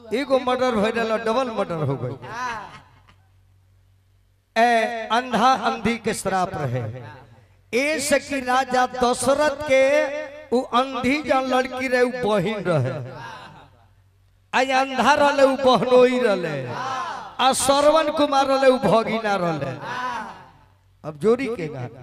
एगो मर्डर हो रहा डबल मर्डर हो गई। अंधा अंधी के श्राप रहे ए सकी राजा दशरथ के उ अंधी जन लड़की रहे उ बहिन रहे आज अंधा रहे उ बहनोई रहे आ श्रवण कुमार रहे उ भगिना रहे। अब जोड़ी के गाना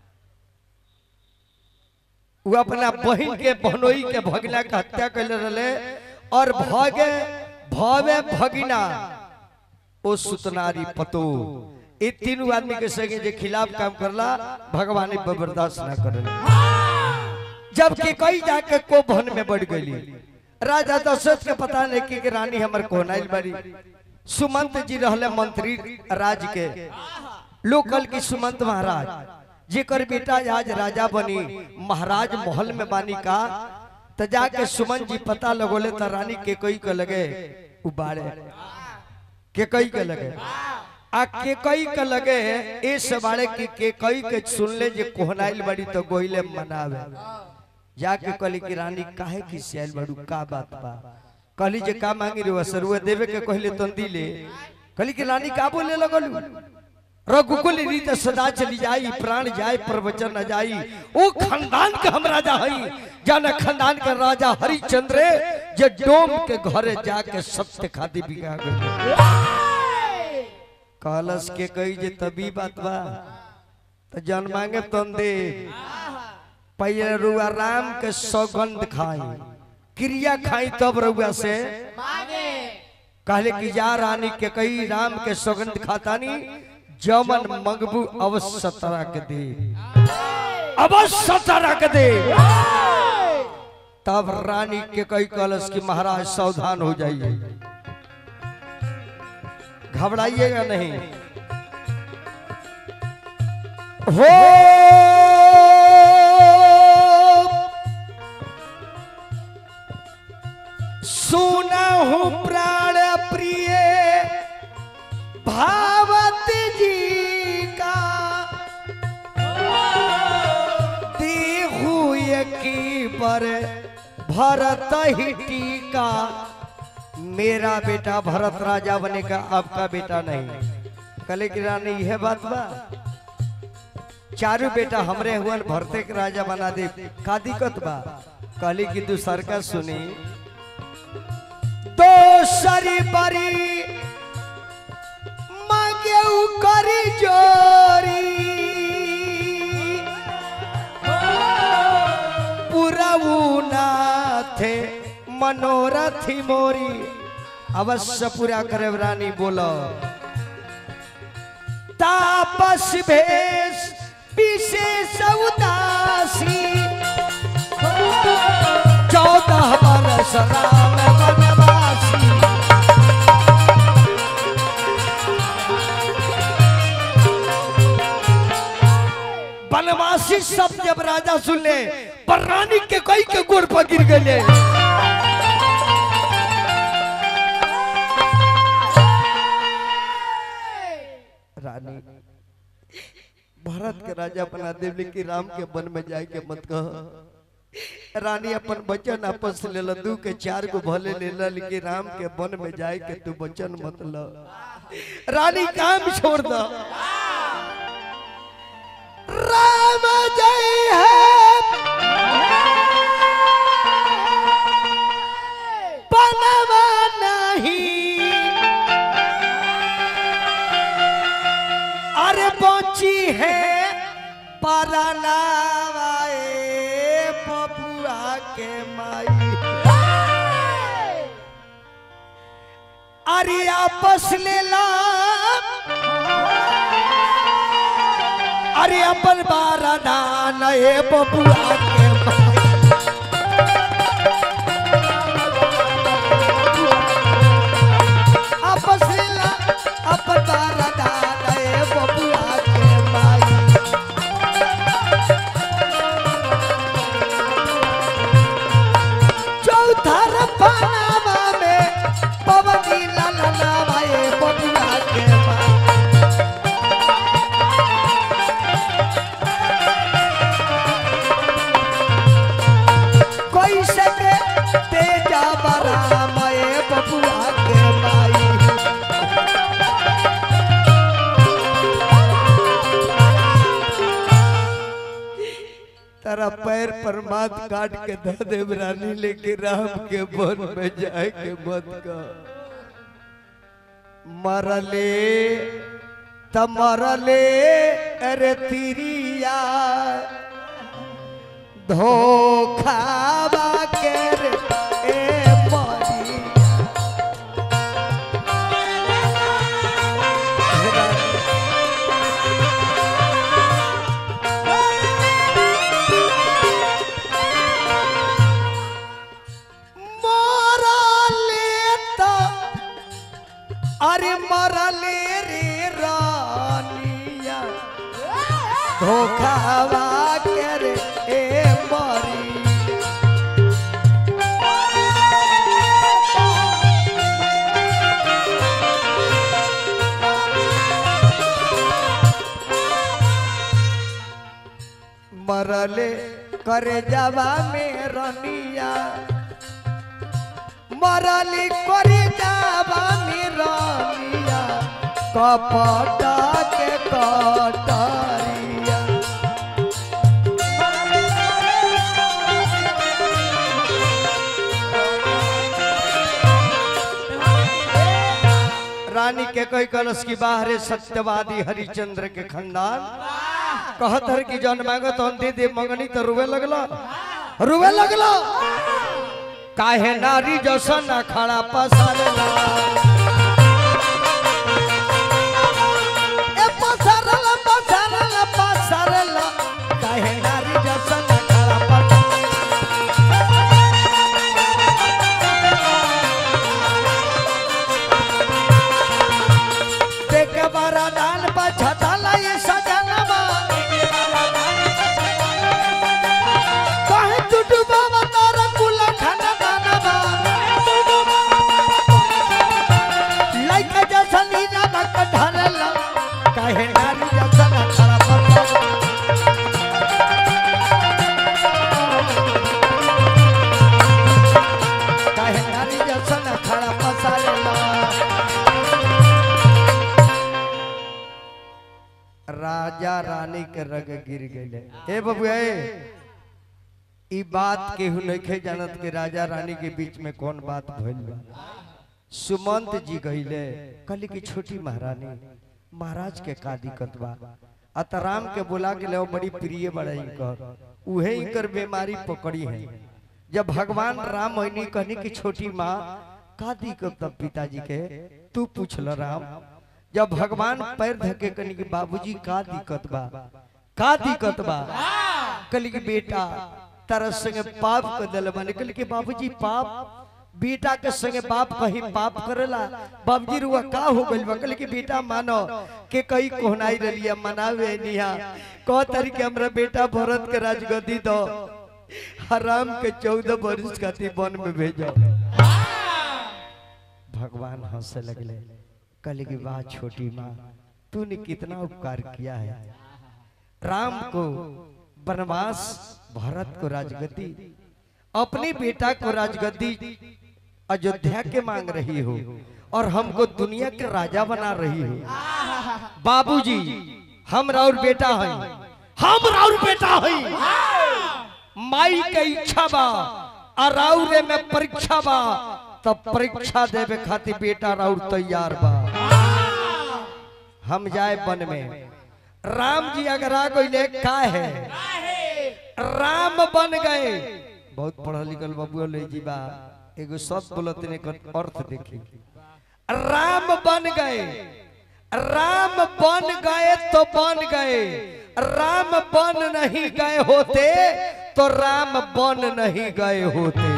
वो अपना बहन के बहनोई के भगिना के हत्या कर रहे और भगे भवे भगिना ओ सुतनारी पतो ये तीनों आदमी के संगे जे खिलाफ काम करला भगवान बर्दाश्त ना करले। जबकि कई जाके को भन में बढ़ गई राजा दशरथ के पता नहीं कि रानी हमर कोहनाइल बारी सुमंत जी रहले मंत्री राज के लोकल की सुमंत महाराज जेकर बेटा आज राजा बनी महाराज महल में बानी का तो जाके सुमंत जी पता लगोले तो रानी के कई के लगे उबारे के कई के लगे आ के कई के लगे ए सवारे की के कई के सुनले जे कोहनाइल बड़ी तो गोइले मनावे जाके कहली कि रानी काहे की सियाल बड़ू का बात बा कहली जे का मांगी रे सरुए देवे के कहले तो दिले कहली कि रानी का बोले लगलू रघुकुल रीत सदा चली जाई प्राण जाए प्रवचन न जाई ओ खानदान के हम राजा हई जाना खानदान के राजा हरिचंद्र जे डोम के घरे जाके सत्य खादी बिगा गए कहलस के कही जे तभी बात बा तो जन मांगे तन दे पहले रुआ राम के सौगंध खाई क्रिया खाई तब रुआ से कहले कि जा रानी के कही राम के सौगंध खातानी जमन मंगबू अवश्य तरह के दे अवश्य तरह के दे। तब रानी के कई कलश की महाराज सावधान हो जाइए घबराइएगा नहीं हो सुना हूं प्राण प्रिय भावत जी का देहु यकी पर भरत ही टीका मेरा बेटा भरत राजा बनेगा आपका बेटा नहीं। कले की रानी यह बात बा चारू बेटा हमरे हुआ भरते के राजा बना दे का दिक्कत बा। कहली की दूसर का सुनी तो सरी बरी मांगे करी जोरी पुरऊ ना थे मनोरथी मोरी अवश्य पूरा करे रानी बोलो तापस भेष विशेष उदासी 14 वर्ष राम वनवासी वनवासी सब जब राजा सुन ले पर रानी के कई के गोड़ पर गिर गए रानी भारत के राजा बना दे लेकिन राम के वन में जाए के मत कह। रानी अपन वचन आपस ले ल 2 के 4 को भले ले ल लेकिन राम के वन में जाए के तू वचन मत ल। रानी काम छोड़ दो राम जय है बनवा नहीं अरे पहुंची है परनावाए पपुआ के माई अरे आपस ले ला अरे अपन बाराना नए पपुआ के माई आपस ले ला अपन बाराना नए पपुआ के माई चौथा रफानावा में पवनी लाला भाई पपुआ के माई गौरा के माई तारा पैर पर माथ काट के ध देव रानी, लेके राम के वन में जाए के मत का। मरले तमरले अरे तिरिया धोखावा के रे ए मरिया। अरे मरले रे रानिया धोखावा के रे ए मरी। मरले करे जावा में रनिया, मरली करे जावा में रनिया कपटा के कटरिया। रानी के कोई कलश की बाहरे सत्यवादी हरिचंद्र के खानदान कहत हर की जन मांगो तो दे दे, मंगनी तो रुवे लगला रुवे लगला। काहे नारी जसन खड़ा पसरला ए पसरला पसरला पसरला, काहे नारी जसन खड़ा पसरला। देख बड़ा दान बछतला ये सजनवा, काहे टुटबा तारा कुल खाना काहे नारी जसन खड़ा पसरला। काहे नारी जसन खड़ा पसरला। राजा रानी के रग गिर गए। ए बबुआ ई बात केहू नहीं जानत के राजा रानी के बीच में कौन बात भइल बा। सुमंत जी गईले कहली की छोटी महारानी महाराज के का दिक्कत बा। अतराम के बुला के ले बड़ी प्रिय बड़ा इनकर, उहे इनकर बीमारी पकड़ी है। जब भगवान राम होनी कहनी की छोटी माँ का दिक्कत तब पिताजी के तू पूछल राम। जब भगवान पैर धके कहनी की बाबूजी का दिक्कत बा, का दिक्कत बा। कहली की बेटा तारा संगे पाप कर दिल बने। कहली की बाबूजी पाप, बेटा के संगे बाप कहीं पाप करेला। बाबूजी रुआ का हो गइल बा। कहले कि बेटा मानो के कई कोहनाई रलिया मनावे निहा कह तारी के हमरा बेटा भरत के राजगद्दी दो, हराम के 14 वर्ष खातिर वन में भेजो। भगवान हंसे लगले कहले कि वाह छोटी माँ तूने कितना उपकार किया है। राम को वनवास, भरत को राजगद्दी, अपनी बेटा को राजगद्दी अयोध्या के मांग रही हो और हमको दुनिया के राजा बना रही हो। बाबूजी हम राउर बेटा है, हम राउर बेटा है। माई के इच्छा बा और राउरे में परीक्षा बा, तब परीक्षा देवे खातिर बेटा राउर तैयार बा। हम जाए वन में। राम जी अगर आ गए का है, राम बन गए। बहुत पढ़ा लिखल बाबू ले जी बा एगो शब्द बोलते ने अर्थ देखी। राम बन गए, राम बन गए तो बन गए, राम बन नहीं गए होते तो राम बन नहीं गए होते।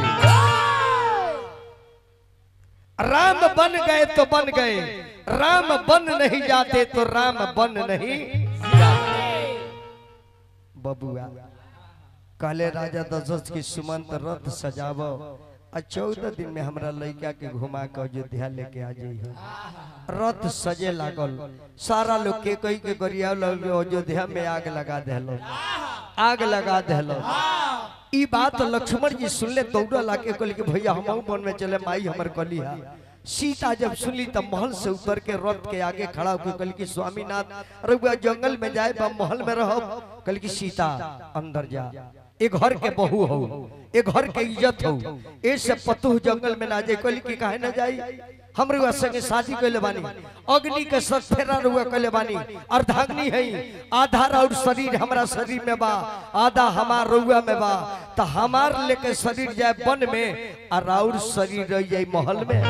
राम बन गए तो बन गए, राम बन नहीं जाते तो राम बन नहीं जाते। बबुआ कहले राजा दशरथ की सुमंत रथ सजाव और 14 दिन में हमरा लड़का के घुमा के अयोध्या लेके आ जाइए। रथ सजे लागल, सारा लोग के कई के गरिया अयोध्या में आग लगा देलो, आग लगा देलो। ई बात लक्ष्मण जी सुनले दौड़ा लाके कहले कि भैया हम वन में चले, माई हमर कली है सीता जब सुनली तब महल से उतर के रथ के आगे खड़ा होकर कल की स्वामीनाथ रउआ जंगल में जाए बा महल में रहो। कल की सीता अंदर जा, एक घर के बहू हो, एक घर के इज्जत हो, ऐसे पतुह जंगल में ना जाए। कल की काहे ना जाई, हम रुआ संगे शादी कैले बानी, अग्नि के साथ फेरा रुआ कैले बानी, अर्धाग्नि है, आधा और शरीर हमारा शरीर में बा, आधा हमार रुआ में बा, तो हमार लेके शरीर जाए वन में और राउर शरीर रह जाए महल में।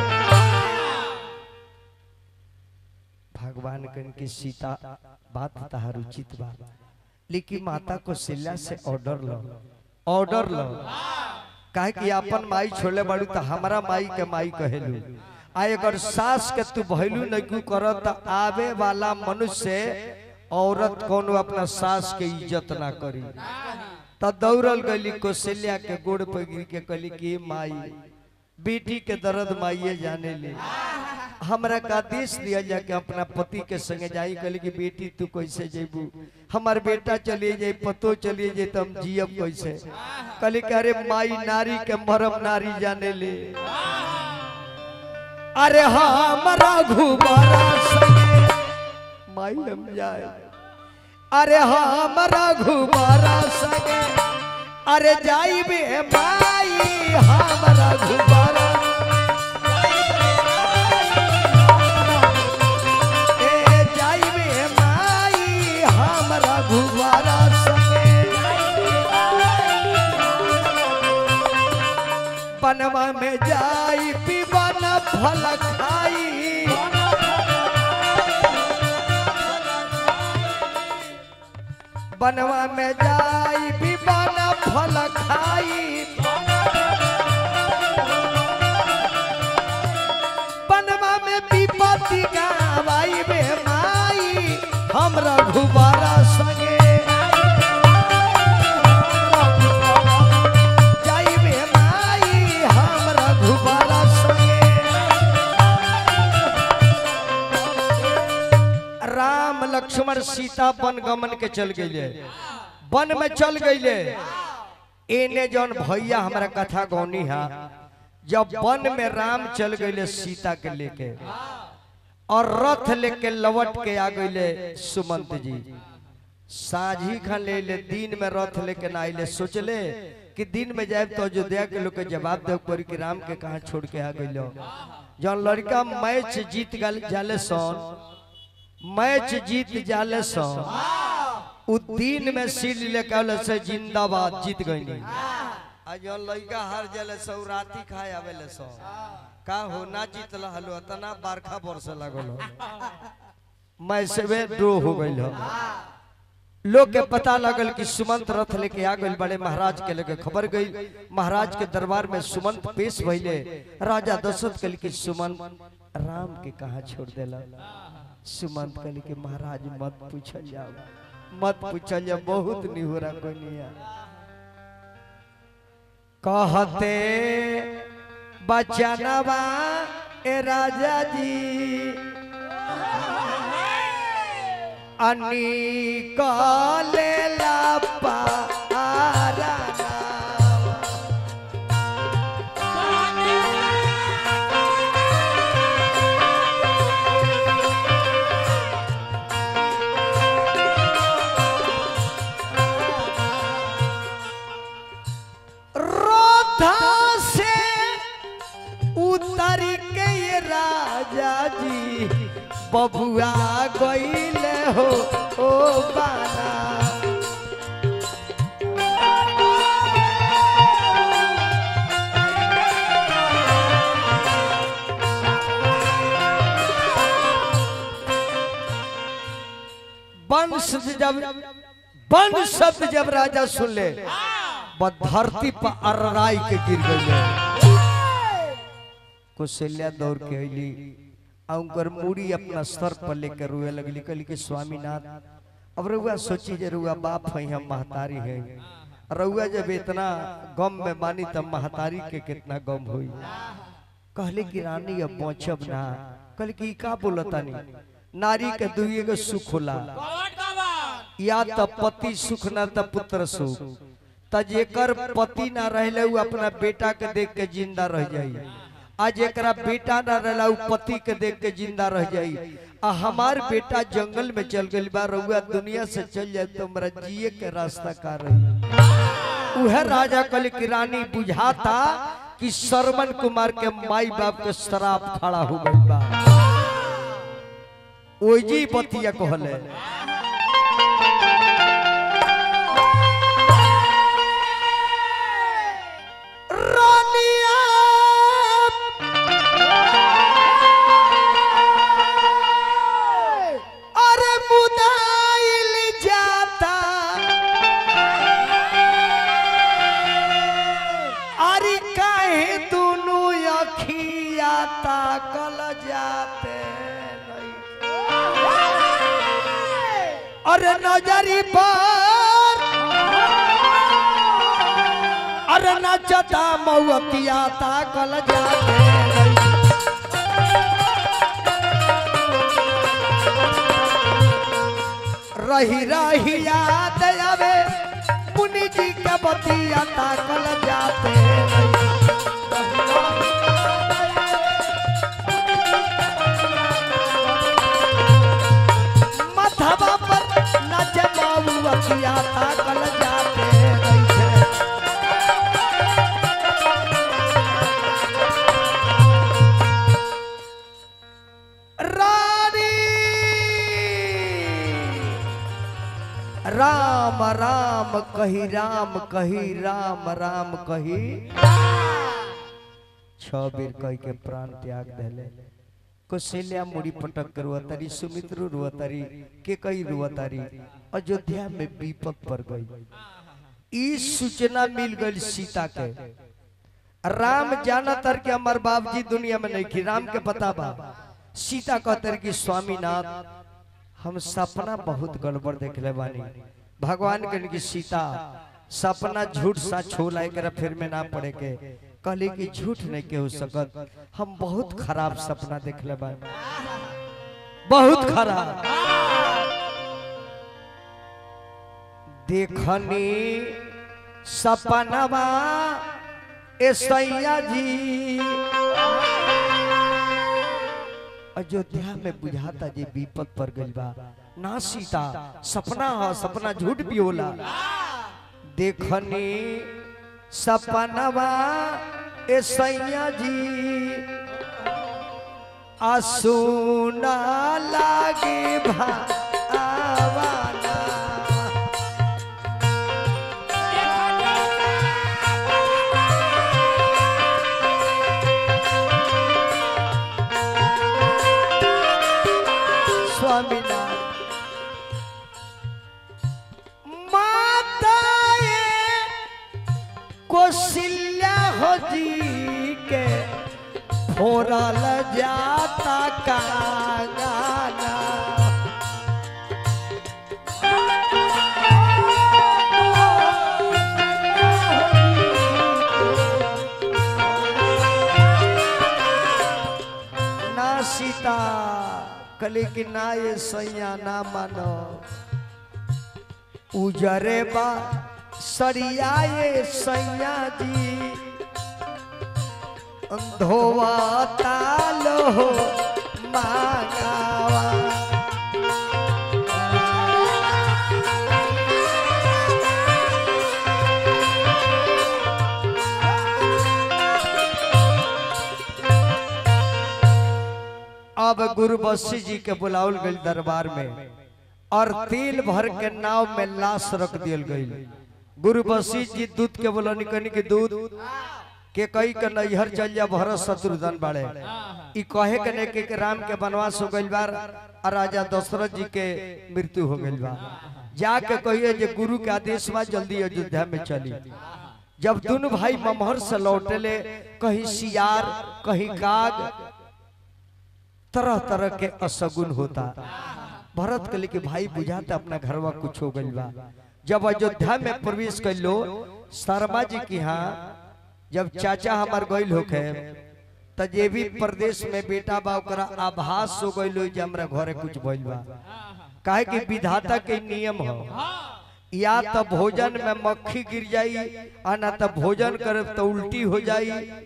भगवान कन की सीता बात तहार उचित बा, लेकिन माता को सिल्ला से ऑर्डर लो, ऑर्डर लो, काहे कि अपन माई छोड़ले बाड़ू तो हमारा माई के माई कहेलू। आ अगर सास के तू भैलू नहीं करत आवे वाला मनुष्य औरत कोनो अपना सास के इज्जत ना करी। त दौड़ल गली कौशल्या के गोड़ पर गिर के कहली कि माई बेटी के दर्द माइये जाने ले, हमरा का आदेश दिया जाके अपना पति के संगे जाई। कहली कि बेटी तू कैसे जेबू, हमार बेटा चलिए जाए, पतो चलिए जाए, तो हम जियब कैसे। कहली कि अरे माई नारी के मरम नारी जाने ले, अरे हमारा घुबारा संगे माई हम जाए, अरे हमारा घुबारा संगे, अरे जाई बे माई हमारा घुबारा, ए जाई बे माई हमारा घुबारा संगे, बनवा में जाई पीवन फल खाई, बनवा में जाई पीवन फल खाई, बनवा में विपत्ति गावाई बे माई हमरा घुबारा संगे, जाई बे माई हमरा घुबारा संगे। राम लक्ष्मण सीता वन गमन के चल गए, वन में चल गए। एने जौन भैया हमारा कथा गौनी है, जब वन में राम चल गए सीता के लेके और रथ लेके लौट के आ गए सुमंत जी, साझी खान ले ले, दिन में रथ लेके ना आइले। सोचले कि दिन में जाए तो अयोध्या के लोग के जवाब दे पर कि राम के कहा छोड़ के आ गए। जौन लड़का मैच जीत जाले सोन, मैच जीत जाले सोन, उ दिन में सिर लेके से जिंदाबाद जीत गई। आज लड़का हार जाले सो राती खाए आवेले सो का हो ना जीतल हलो, इतना बरखा बरसे लागल, मैं से ड्रो हो गई। लोग के पता लगल कि सुमंत रथ लेके आ गए, बड़े महाराज के लगे खबर गई। महाराज के दरबार में सुमंत पेश भइले। राजा दशरथ कहले कि सुमंत राम के कहा छोड़ देला। सुमंत कहले कि महाराज मत पूछल जाओ, मत पूछल जाओ, बहुत निहोरा कोनिया। कहते बचनवा ए राजा जी अनिकले पारा, उतर के ये राजा जी बबुआ गईले हो ओ बाना। वन शब्द जब राजा सुन ले धरती पर अर्राई के गिर गई। कौशल्या दौड़ के अली, उनकर मूड़ी अपना सर पर लेकर रोए लगली। कहली कि स्वामीनाथ अब रउआ सोची जे रउआ बाप है, हम महतारी है, रउआ जब इतना गम में मानी तब महतारी के कितना गम हुई। कहले कि रानी अब पहुंचब ना। कहले कि का बोलतानी, नारी के दुइए के सुख होला, या त पति सुख ना त पुत्र सुख। त जेकर पति ना रहले उ अपना बेटा के देख के जिंदा रह जाई, आज एकरा बेटा ना रहला उ पति के देख के जिंदा रह जाई आ हमार बेटा जंगल में चल गई बा रउआ दुनिया से चल जाए तो हमरा जिए के रास्ता का रही। उहे राजा कल की रानी बुझाता कि श्रवण कुमार के माई बाप के शराब खड़ा हो गई बा। ओजी बतिया कहले अरे नजरी पर अरे नचता मऊतिया ताकल जाते रही रही याद आवे मुनि जी के बतिया ताकल जाते मथवा पर नचे मऊतिया ताकल जाते राम राम कही राम कही राम राम कही 6 बेर कह के प्राण त्याग देले। कौशल्या मुड़ी पटक कर रुआतारी, सुमित्र रुआतारी, के कई रुआतारी, अयोध्या में विपद पड़ गई। इस सूचना मिल गई सीता के। राम जाना तर के हमार बाबूजी दुनिया में नहीं की, राम के पता बा। सीता कहतर की स्वामीनाथ हम सपना बहुत गड़बड़ देखले बानी। भगवान के की सीता सपना झूठ सा छोला कर फिर में ना पड़े के कहले कि झूठ नहीं के हो सकत, हम बहुत खराब सपना देखले बानी, बहुत खराब। देखनी सपनवा ए सैया जी अयोध्या में बुझाता जी विपद पर गई बा। ना सीता सपना है, सपना झूठ भी होला। देखनी सपनवा ए सैया जी आसूना लागे भावाना। कौशल्या हो जी के फोरल जाता कांगाना। ना सीता कले कि ना ये सैया ना मानो उजरे बा सरियाए सैया जी धोवा तालो मांगावा। अब गुरु बसी जी के बुलावल गई दरबार में और तेल भर के नाव में लाश रख दियल गई। गुरु वशिष्ठ जी दूध के बोला निकनी के दूध के कई के नैहर चल जा भरत शत्रुघ्न बाड़े। ई कहे के ने के राम के वनवास हो गइल बार और राजा दशरथ जी के मृत्यु हो गइल बा। जाके कहिए जे गुरु के आदेश बा जल्दी अयोध्या में चली। जब दोनों भाई ममहर से लौटेले कहीं सियार कहीं काग तरह तरह के असगुन होता। भरत के लिए भाई बुझाता अपना घरवा कुछ हो गइल बा। जब अयोध्या में प्रवेश कर लो शर्मा जी की यहाँ जब चाचा हमार गइल होके जे भी प्रदेश में बेटा बा ओकरा आभास हो गइल जे हमरा घरे कुछ भइल बा। काहे कि विधाता के नियम हो या तो भोजन में मक्खी गिर जाई आ ना तो भोजन करे तो उल्टी हो जाई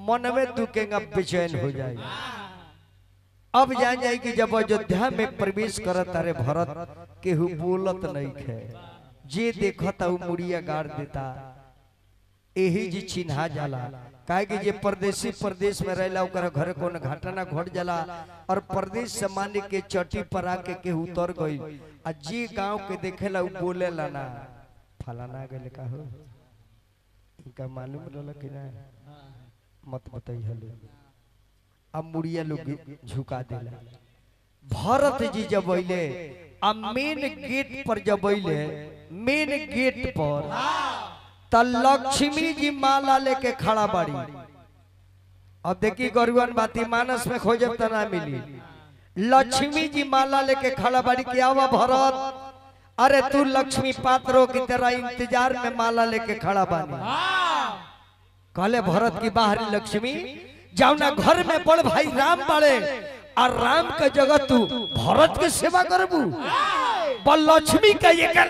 मन में दुखेगा, बेचैन हो जाए। अब जान जाए कि जब अयोध्या में प्रवेश करत तारे भरत केहू बोलत नहीं खे, जे देखता वो मुड़िया गाड़ देता, यही जी चिन्हा जाला। काहे कि जे परदेसी प्रदेश में रहला ओकरा घर कौन घटना घट जाला, और प्रदेश से माने के चटी पर आके के उतर गई, आ जे गांव के देखेला वो बोलेला ना फलाना गले का हो, इनका मालूम रहला कि ना, मत बताई हले। अब मुड़िया लोग झुका देला। भरत जी जब अइले आ मेन गेट पर जब अइले, मेन गेट पर त लक्ष्मी जी माला लेके खड़ा बाड़ी। अब देखी गरुवन बाती मानस में खोजब त ना मिली। लक्ष्मी जी माला लेके खड़ा बाड़ी कि आवा भरत, अरे तू लक्ष्मी पात्रों की तरह इंतजार में माला लेके खड़ा बानी। कहले भरत की बाहरी लक्ष्मी जाओ ना, घर में बड़ भाई राम बाड़े, और राम का जगह तू भरत के सेवा करबू। बल लक्ष्मी का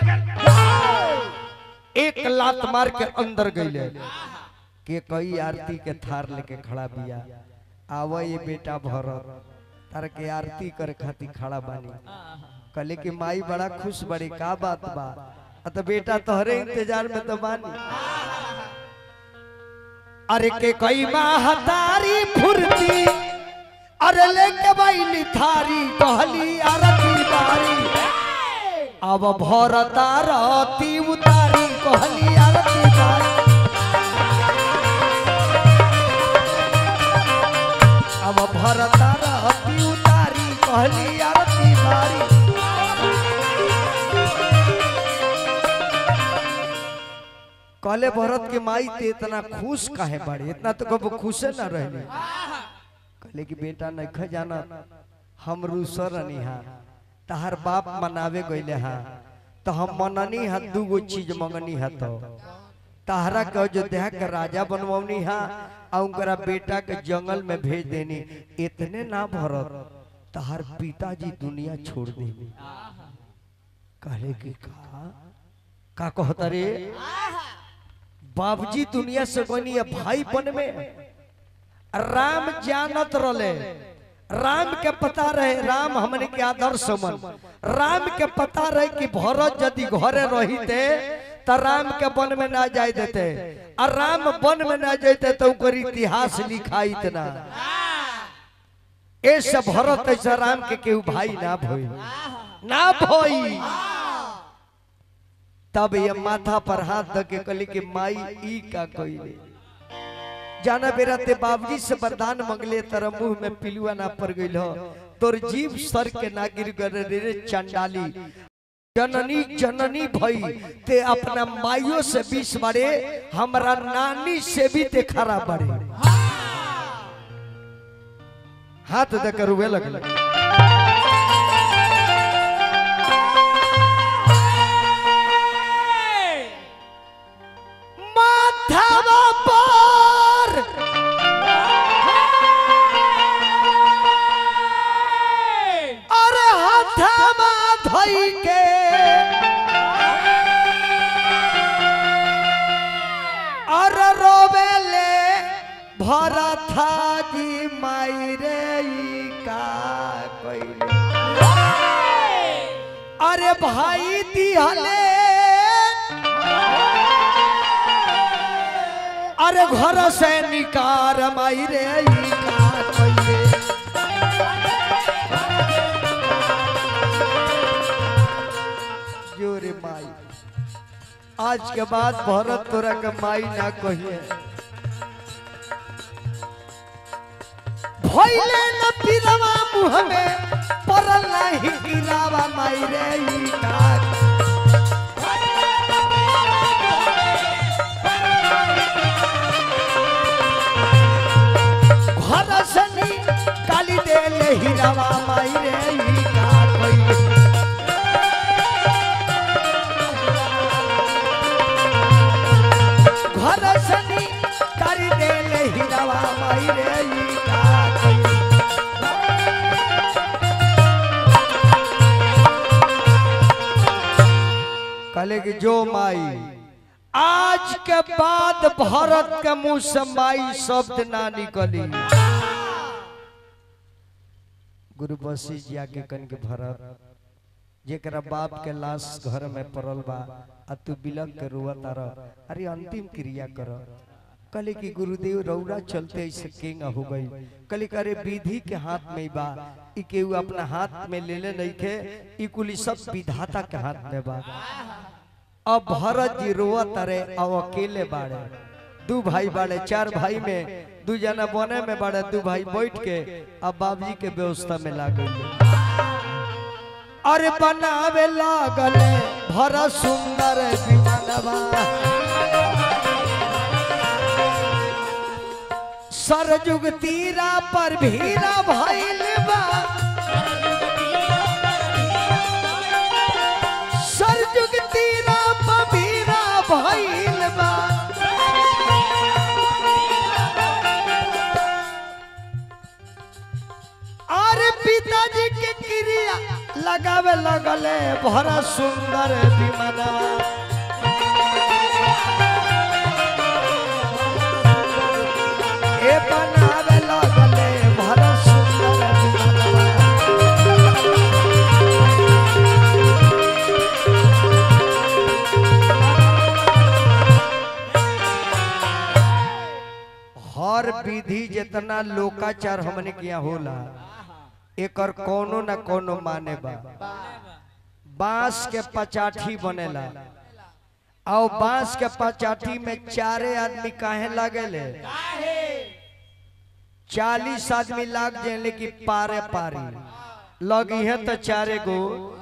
एक लात मार के अंदर गईले के कई आरती के थार लेके खड़ा बिया। आवा ये बेटा भरत, तार के आरती करे खातिर खड़ा बानी। कहले कि माई बड़ा खुश बड़ी, का बात बा? तो बेटा तोहरे इंतजार में तो बानी। अरे के कई महतारी फुर्ती, अरे लेके बैली थारी, कहली आरती बारी। अब भरत आरती उतारी, कहली आरती बारी। अब भरत आरती उतारी, कहली आरती बारी। कहले भरत के माई ते इतना खुश काहे बाड़ी, इतना तो कब खुश ना रहले। कहले कि बेटा नहीं जाना, हम रूसर रनिहा, तहार बाप मनावे गईले हा, तो हम मननी हा, दूगो चीज मंगनी हा, तो तहरा के अयोध्या के राजा बनवनी हा, और उनकरा बेटा के जंगल में भेज देनी। इतने ना भरत, तहार पिताजी दुनिया छोड़ देनी। कहले कि का कहता रे? बाबूजी दुनिया से कोनी भाई बन में। राम जानत रले, राम के पता रहे, राम हमने के आदर्श मन, राम के पता रहे कि भरत यदि घरे रहीते तो राम के वन में ना जाए देते, और राम वन में ना जाते तो ओकर इतिहास लिखाई इतना। ऐसे भरत ऐसा राम के केहू भाई ना भई, ना भई। तब ये माथा पर हाथ धके कहली कि माई ई का कइले? जाना बेरा ते बाबूजी से वरदान मंगले, तर मुंह में पिलुआ ना पड़ गइल हो, तोर जीव सर के ना गिर गए रे चंडाली। जननी जननी भई ते अपना माइयों से 20 बारे, हमरा नानी से भी ते खरा बारे। हाथ देकर हुए लगल। भरत जी माई रे का कइले, अरे भाई दिहले, अरे घर से निकार माई रे का कइले। जोरे माई, आज के बाद भरत तोरा के माई ना कहिए। भइले न पिरवा मुँह में परल नहीं गिरावा माई रे का। घर सनी काली देले हीरावा माई रे का कइले। घर सनी काली देले हीरावा माई रे का। कहले कि जो माई आज के बाद भारत के मुंह से माई शब्द ना निकली। गुरु वशिष्ठ जी आके कन के भरत जेकरा बाप के लाश घर में पड़ल बा आ तू बिलक के रुआ तारा, अरे अंतिम क्रिया कर। कले की गुरुदेव रौरा चलते ऐसे केंगा हो गई। कले करे विधि के हाथ में बा, ई केहू अपना हाथ में ले ले नहीं के, ई कुली सब विधाता के हाथ में बा। अब भरत जी रोआ तारे, अब अकेले बाड़े, दू भाई बाड़े, चार भाई में दू जना बने में बाड़े, दू भाई बैठ के अब बाबूजी के व्यवस्था में लागल। अरे बनावे लागल भरत सुंदर विमानवा, सरजुग तीरा पर भीरा भइल बा, सरजुग तीरा पर भीरा भइल बा। अरे पिताजी के क्रिया लगावे लगले भरत सुंदर विमानवा, ए बनावे लगले भरत सुंदर विमानवा। हर विधि जितना लोकाचार हमने किया होला एकर कोनो न कोनो माने बा। बांस के पचाठी बनेला और बांस के पचाठी में चारे आदमी काहे लगेले? 40 आदमी लाग जाए लेकिन पारे पारी लगी है तो चारे गो।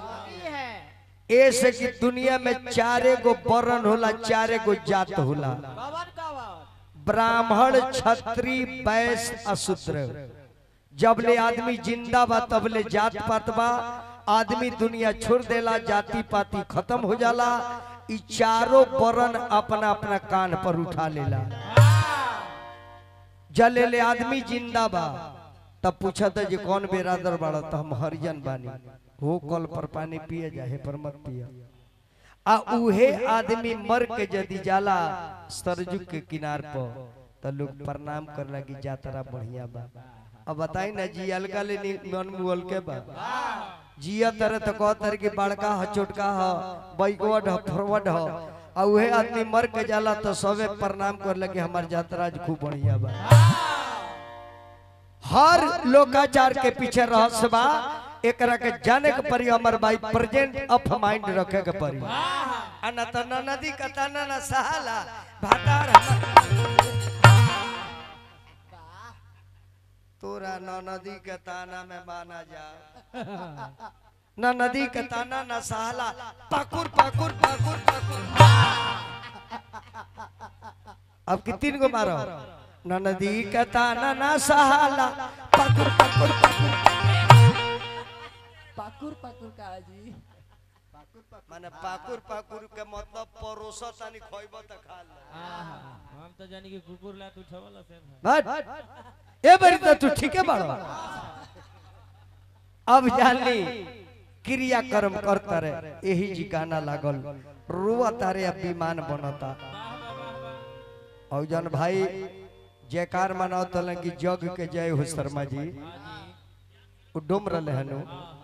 ऐसे कि दुनिया में चारे गो वर्ण होला, चारे गो जात होला, ब्राह्मण क्षत्रिय वैश्य अशूद्र। जब ले आदमी जिंदा बा तब ले जात पात बा, आदमी दुनिया छोड़ देला जाति पाति खत्म हो जाला। इ चारों वर्ण अपना अपना कान पर उठा लेला। जले ले आदमी जिंदा बा तब पूछा था जी कौन बेरादर बाड़ा, तो हम हरिजन बानी। हो कल पर पानी पिए जाए पर मत पिया। आ उहे आदमी मर के यदि जाला सरजुग के किनार पर तो लोग प्रणाम कर लगी जातरा बढ़िया बा। अब बताई ना जी अलगा ले मन मुअल के बा जिया तरह तो कह तरह की बड़का ह छोटका ह बैकवर्ड ह फॉरवर्ड ह। आ उहे आदमी मर के जाला तो सबे प्रणाम कर लगे हमार यात्रा आज खूब बढ़िया बा। हर लोकाचार के पीछे रहस्य बा, एकरा के जाने के परी हमर भाई प्रेजेंट ऑफ माइंड रखे के परी। अनत नदी कतना न सहाला भातार तोरा नदी के ताना में माना जा न नदी के ताना न सहाला पाकुर पाकुर पाकुर पाकुर। अब कि 3 गो मारो न नदी के ताना न सहाला पाकुर पाकुर पाकुर पाकुर पाकुर का जी माने पाकुर पाकुर के मतलब परोसा तानी खइबो त खा ले। हम तो जानी कि कुकुर ला तू छवला से बट ए बरी त तू ठीक है बाड़ो। अब जानी क्रिया कर्म करता रे यही जी गाना लागल रुआ तारे अब विमान बनता। और जन भाई जयकार मनाओ तलन की जग के जय हो शर्मा जी वो डोम रहे हनु।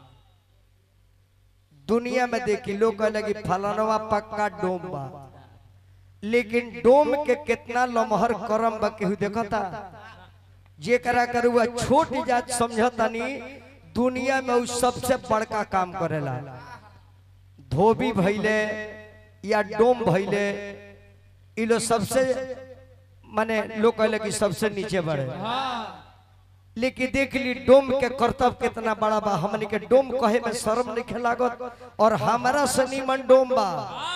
दुनिया में देखी लोग कहले कि फलानवा पक्का डोम बा, लेकिन डोम के कितना लमहर करम बा केहू देखता। जेकरा करुआ छोट जात समझता नहीं दुनिया में उस सबसे बड़का काम करेला। धोबी भइले या डोम भइले इ लोग सबसे माने लोग कहले कि सबसे नीचे बढ़े। लेकिन देख ली डोम के कर्तव्य कितना बड़ा बा। हमने के डोम कहे में शर्म नहीं लागत और हमारा सनीमन डोम बा।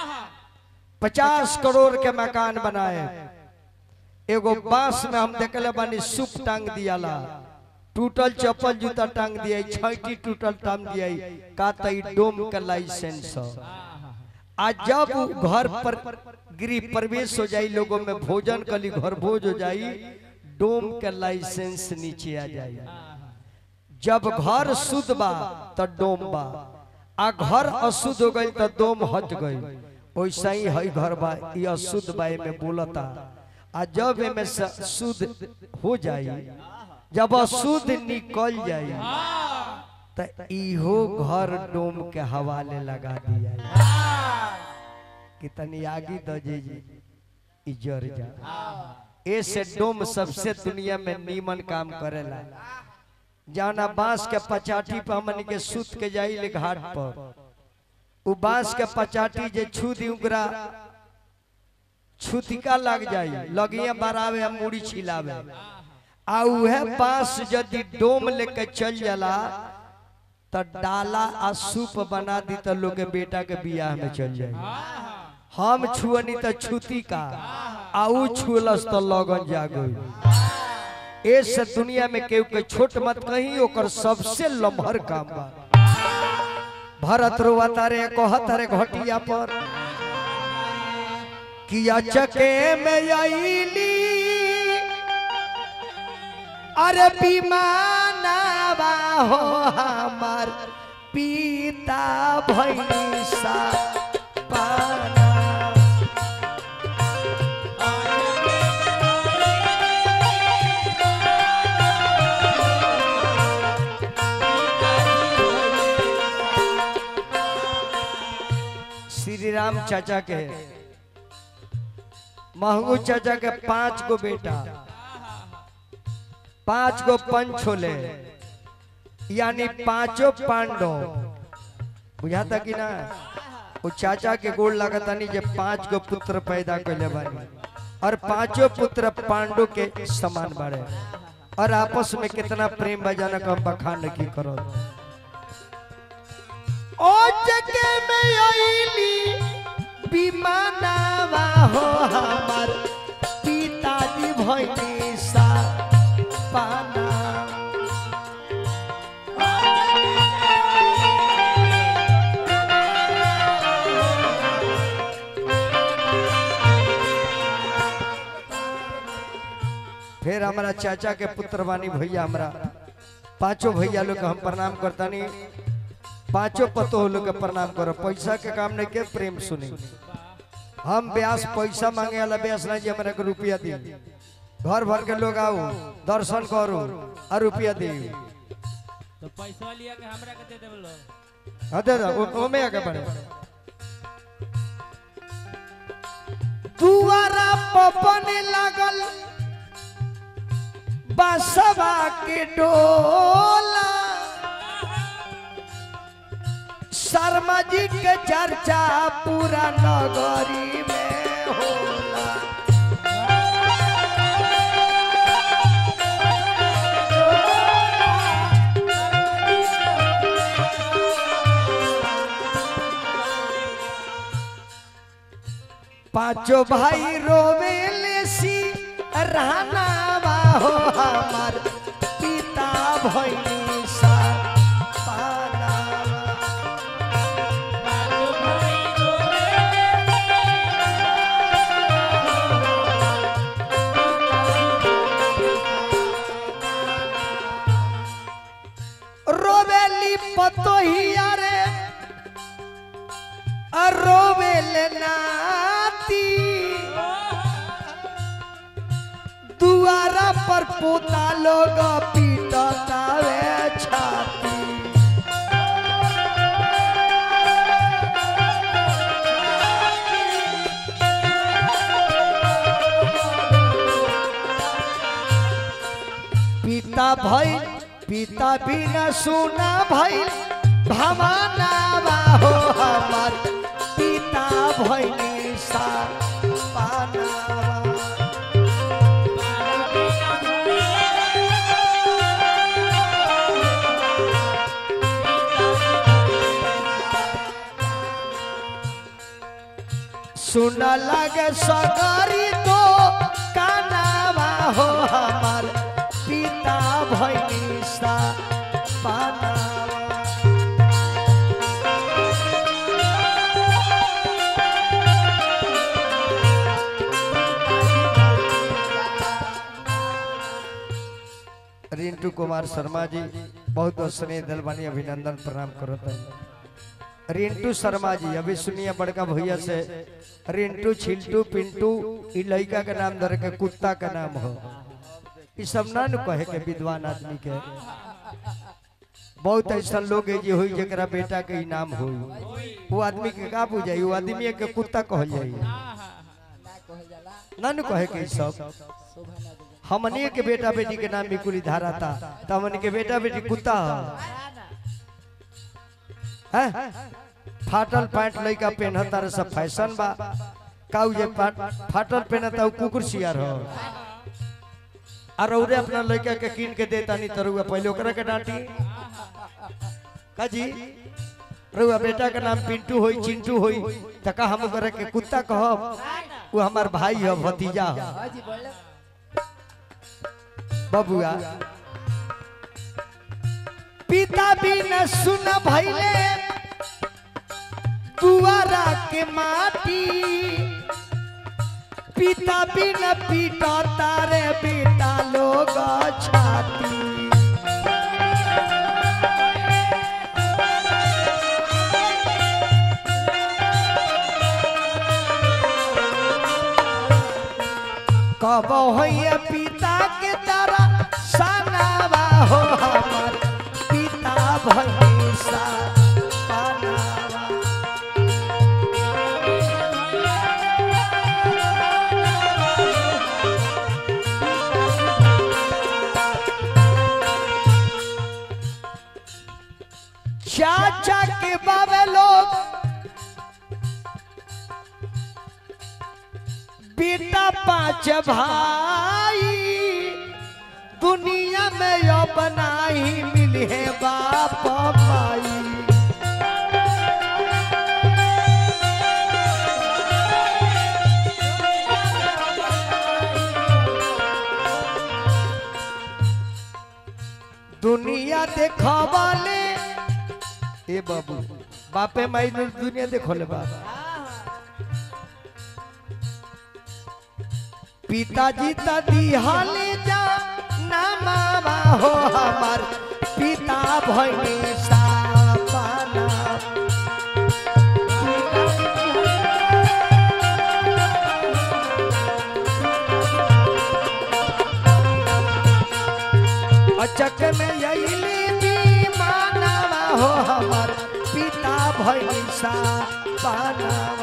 50 करोड़ के मकान बनाए, एगो बांस में हम देखले बानी सूप टांग दियाला, टूटल चप्पल जूता टांग दिया, छैटी टूटल टांग दिया का तई डोम का लाइसेंस। आज जब घर पर गृह प्रवेश हो जाई, लोगों में भोजन कली घर भोज हो जाई, डोम के लाइसेंस नीचे आ जाई। जब घर शुद्ध बा तो डोम बा, आ घर अशुद्ध हो गई तो डोम हट गई। वैसा ही है घर बा ये अशुद्ध बाई में बोलता आ जब में शुद्ध हो जाए जब अशुद्ध निकल जाए तो इहो घर डोम के हवाले लगा दिया कितनी आगी दजे जी जर जा ऐसे डोम सबसे दुनिया में नीमन काम करेला जाना बांस के पचाटी पर हमन के सूत के जाइले घाट पर उ बांस के पचाटी जे छू दी उगरा छुतिका लग जाई लगिया बरावे मुड़ी छिलावे आ उहे बांस यदि डोम लेके चल जाला तो डाला आ सूप बना दी तो लोग के बेटा के बियाह में चल जाए हम छुअनी तो छुती का आऊ छुलस तो लगन जागो ऐसे दुनिया में केहू के छोट मत कहीं ओकर सबसे लम्हर काम बा भरत रोवा तारे कहत रे घटिया पर किया चके में आईली अरे बीमानावा हो हमार पिता भैसा पाना श्री राम चाचा के महंगू चाचा के 5 गो बेटा 5 गो पंचोले यानी 5 पांडव बुझाता कि ना वो चाचा के गोड़ लगता नहीं जे 5 गो पुत्र पैदा कैले बानी और 5 पुत्र पांडव के समान बारे और आपस में कितना प्रेम बजाना का बखान की करो ओ जगे में आईली बीमानावा हो हमार पिताजी भैनी सा पाना फिर हमारा चाचा के पुत्र बानी भैया हमारा 5 भैया लोग हम प्रणाम करता नहीं 5 पतो लोग के प्रणाम करो पैसा के काम नहीं के प्रेम सुनी हम ब्यास पैसा मांगे वाला ब्यास नहीं हमारे को रुपया दी घर भर के लोग आओ दर्शन करो और रुपया दी तो पैसा लिया के हमरा के दे देबलो दे दो ओ में आगे बढ़े दुआरा पपन लागल बसवा के डोला शर्मा जी के चर्चा पूरा नगरी में होला पांचों भाई रोवेले सी रहना हो हमार पिता भैनी सा पाना रोवेली पतोहिया रे रोवेले नाती दुआरा पर पोता लोग पीटतावे छाती पिता भी न सुना भाई भवाना हो हमार पिता भैनी सा पाना सुन लगे सगरी तो कानावा हो हमार पिता भैनी सा पाना रिंटू कुमार शर्मा जी बहुत बहुत स्नेह दिल बानी अभिनंदन प्रणाम करो। रिंटू शर्मा जी अभी सुनिए बड़का भैया से। रिंटू छिल्टू पिंटू इ लड़का के नाम धर के कुत्ता का नाम हो। इ सब ना न कहे के विद्वान आदमी के। बहुत ऐसा लोग है जो हुई जरा बेटा के इनाम हुई वो आदमी के का बुझाई वो आदमी के कुत्ता कह जाई ना न कहे के सब। हमने के बेटा बेटी के नाम भी कुली धारा था तो हमने के बेटा बेटी कुत्ता है। फाटल पैंट लइका पहनता रे सब फैशन बा काऊ जे फाटल पहनता कुकुर सियार हो। और औरे अपना लइका के कीन के देता नहीं तरुआ पहले ओकरा के डांटी काजी रुआ बेटा का नाम पिंटू होई चिंटू होई त का हम करे के कुत्ता कहब वो हमार भाई है भतीजा है बबुआ। पिता भी न सुन भइले दुआरा के माटी पिता भी न पीटा तारे बेटा लोग छाती। कब होइए पिता के तारा सनावा हो हमार पिता भैसा पनावा। चाचा के बाबे लोग बेटा 5 भाई दुनिया में यो बनाई मिली है बाप माई। दुनिया देखवाले ए बाबू बापे माई दुनिया देखोले बाबा। पिताजी तदी हाले जा नामा हो हमार पिता भैनी सापना। अचक में यही भी मानवा हो हमार पिता भैनी सापना।